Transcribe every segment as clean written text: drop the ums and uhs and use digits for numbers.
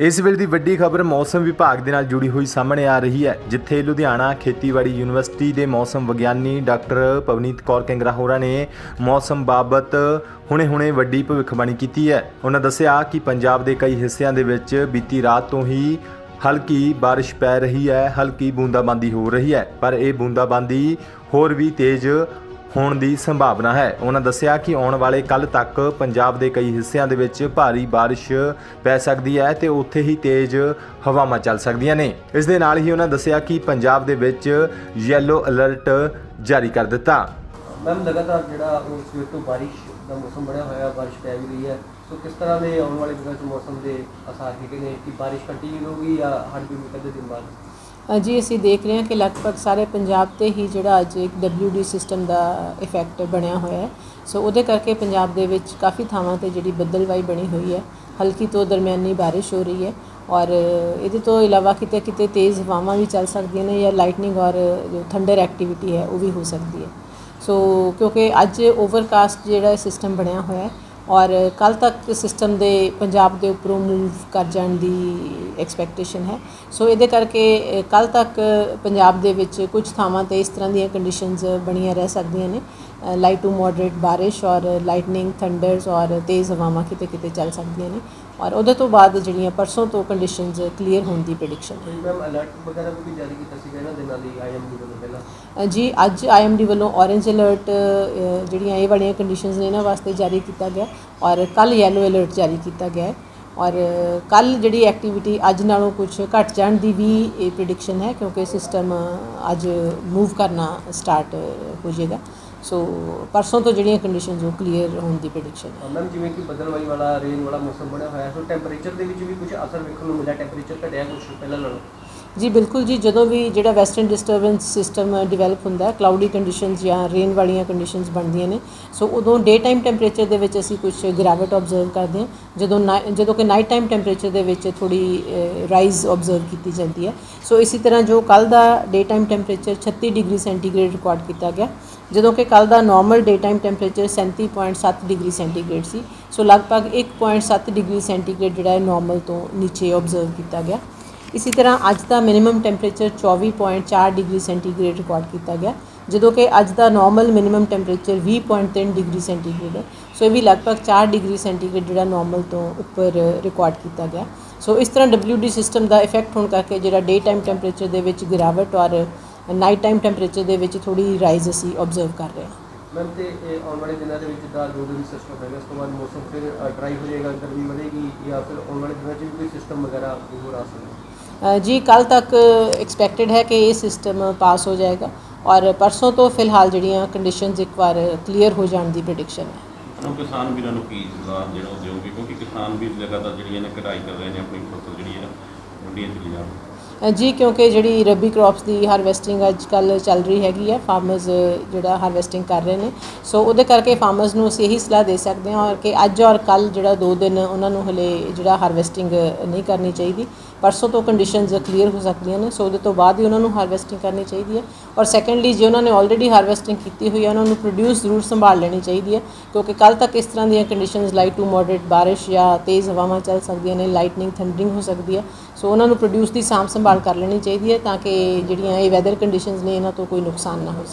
इस वेले की वड्डी खबर मौसम विभाग के नाल जुड़ी हुई सामने आ रही है, जिथे लुधियाना खेतीबाड़ी यूनिवर्सिटी के मौसम विग्यानी डॉक्टर पवनीत कौर किंगरा होरां ने मौसम बाबत हुणे वड्डी भविष्यवाणी की है। उन्होंने दस्सिया कि पंजाब के कई हिस्सों के विच बीती रात तो ही हल्की बारिश पै रही है, हल्की बूंदाबांदी हो रही है, पर यह बूंदाबांदी होर भी तेज़ होने की संभावना है। उन्होंने दस्सिया कि आने वाले कल तक पंजाब के कई हिस्सों के विच भारी बारिश पै सकती है तो उत्थे ही तेज़ हवावां चल सकदियां ने। इस दे नाल ही उन्होंने दस्सिया कि पंजाब के विच येलो अलर्ट जारी कर दिता। मैम लगातार जिहड़ा सवेर तो बारिश का मौसम बनया होया, बारिश पै भी रही है, तो किस तरह के आने वाले दिनों में मौसम के आसार है कि बारिश कंटिन्यू होगी या हट भी कदे दिन बाद? जी असी देख रहे हैं कि लगभग सारे पंजाब ते ही जिहड़ा अज एक WD सिस्टम का इफैक्ट बनया होया है। सो उहदे करके पंजाब दे विच काफ़ी थावां ते जिहड़ी बदलवाई बनी हुई है, हल्की तो दरमियानी बारिश हो रही है और इहदे तो इलावा किते किते तेज़ हवावां भी चल सकदियां ने या लाइटनिंग और जो थंडर एक्टिविटी है वो भी हो सकती है। सो क्योंकि अज ओवरकास्ट जिहड़ा सिस्टम बनया होया है और कल तक सिस्टम दे पंजाब के उपरों मूव कर जाने की एक्सपैक्टेशन है। सो ये करके कल तक पंजाब दे विच कुछ थावां ते इस तरह दी कंडीशनस बनिया रह सकदियां ने, लाइट टू मॉडरेट बारिश और लाइटनिंग थंडर्स और तेज़ हवावां किते किते चल सकदियां ने और उहदे तो बाद जिहड़ियां परसों तो कंडीशनस क्लीयर होने की प्रेडिक्शन है। मैम अलर्ट वगैरह भी जारी किया सीगा इन्हां दे नाल ही IMD ਵੱਲੋਂ ਪਹਿਲਾਂ जी अज IMD ਵੱਲੋਂ ऑरेंज अलर्ट जिहड़ियां ये वालियां कंडीशनस ने इन्हां वास्ते जारी किया गया और कल येलो अलर्ट जारी किया गया है और कल जिहड़ी एक्टिविटी अज नालों कुछ घट जाने की भी प्रेडिक्शन है क्योंकि सिस्टम अज मूव करना स्टार्ट हो जाएगा। सो परसों तो जिहड़ियां कंडीशनस वो क्लीयर होने की प्रेडिक्शन है। मैम जिवें कि बदलवाई वाला रेन वाला मौसम बनया होया है, तो टैंपरेचर के भी कुछ असर वेखण नूं मिला, टैंपरेचर घटिया कुछ पहले नालों? जी बिल्कुल जी, जो भी जिहड़ा वैसटर्न डिस्टर्बेंस सिस्टम डिवेलप होंदा है, क्लाउडी कंडीशनस या रेन वालियां कंडीशनस बनदियां ने, सो उदों डे टाइम टैंपरेचर दे विच असीं कुछ गिरावट ऑब्जर्व करते हैं जदों कि नाइट टाइम टैंपरेचर दे विच थोड़ी राइज ऑब्जर्व की जाती है। सो इसी तरह जो कल का day time temperature 36 degree centigrade record किया गया, जदों कि कल का normal day time temperature 37.7 degree centigrade सी। सो लगभग 1.7 डिग्री सेंटीग्रेड जिहड़ा नॉर्मल तो नीचे ऑब्जर्व किया गया। इसी तरह अज का minimum temperature 24.4 degree centigrade record किया गया, जदों कि अज का normal minimum temperature 20.3 degree centigrade है। सो ये भी लगभग 4 डिग्री सेंटीग्रेड जिहड़ा नॉर्मल तो उपर रिकॉर्ड किया गया। सो इस तरह WD सिस्टम का इफैक्ट होने करके जिहड़ा डे टाइम टैंपरेचर दे विच गिरावट और नाइट टाइम टैंपरेचर दे विच थोड़ी राइज असी ऑब्जर्व कर रहे हैं। मैम तो आने वाले दिनों के जिदा 2 दिन सिस्टम है, उस तो बाद मौसम फिर ड्राई हो जाएगा, गर्मी बढ़ेगी या फिर आने वाले दिनों में कोई सिस्टम वगैरह हो रहा है? जी कल तक एक्सपैक्टेड है कि ये सिस्टम पास हो जाएगा और परसों तो फिलहाल जिहड़ियां कंडीशनस एक बार क्लीयर हो जाने की प्रेडिक्शन है। किसान वीरों को की सलाह जो दोगे, क्योंकि किसान भी लगातार जिहड़ियां ने कढ़ाई कर रहे हैं अपनी फसल जी मंडियां चली जा रही जी, क्योंकि जिहड़ी रबी क्रॉप्स की हारवैसटिंग अजकल चल रही हैगी है, फार्मर्स जिहड़ा हारवैसटिंग कर रहे हैं। सो उहदे करके फार्मर्स नूं असीं यही सलाह दे सकते हैं और कि अज और कल जिहड़ा 2 दिन उन्होंने हले जिहड़ा हारवैसटिंग नहीं करनी चाहिए। परसों तो कंडीशनस क्लीयर हो सकदियां ने, सो उहदे तो बाद ही उन्होंने हारवैसटिंग करनी चाहिए है और सैकेंडली जो उन्होंने ऑलरेडी हारवैसटिंग की हुई है उन्होंने प्रोड्यूस जरूर संभाल लेनी चाहिए है, क्योंकि कल तक इस तरह दी कंडीशनस लाइट टू मॉडरेट बारिश या तेज़ हवावां चल सकदियां ने, लाइटनिंग थंडरिंग हो सकती है। सो उन्होंने प्रोड्यूस की सांभ संभाल कर लेनी चाहिए है ताकि जिहड़ियां ये वैदर कंडीशनस ने इन्हां तो कोई नुकसान ना हो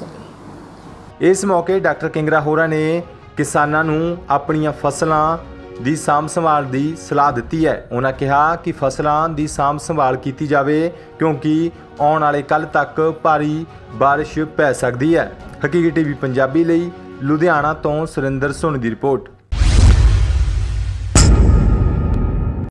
सके। इस मौके डॉक्टर किंगरा होरां ने किसानां नूं अपणीਆਂ फसलां ਦੀ ਸਾਂਭ ਸੰਭਾਲ ਦੀ ਸਲਾਹ ਦਿੱਤੀ ਹੈ। ਉਹਨਾਂ ਕਿਹਾ ਕਿ ਫਸਲਾਂ ਦੀ ਸਾਂਭ ਸੰਭਾਲ ਕੀਤੀ ਜਾਵੇ ਕਿਉਂਕਿ ਆਉਣ ਵਾਲੇ ਕੱਲ ਤੱਕ ਭਾਰੀ ਬਾਰਿਸ਼ ਪੈ ਸਕਦੀ ਹੈ। ਹਕੀਕੀ TV ਪੰਜਾਬੀ ਲਈ ਲੁਧਿਆਣਾ ਤੋਂ ਸੁਰਿੰਦਰ ਸੋਨੀ ਦੀ ਰਿਪੋਰਟ।